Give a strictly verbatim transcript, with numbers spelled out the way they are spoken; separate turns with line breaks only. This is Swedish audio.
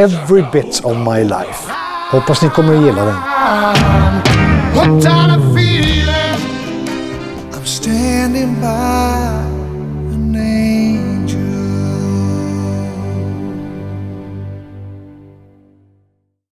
every bit of my life. Hoppas ni kommer att gilla den.
I'm standing by.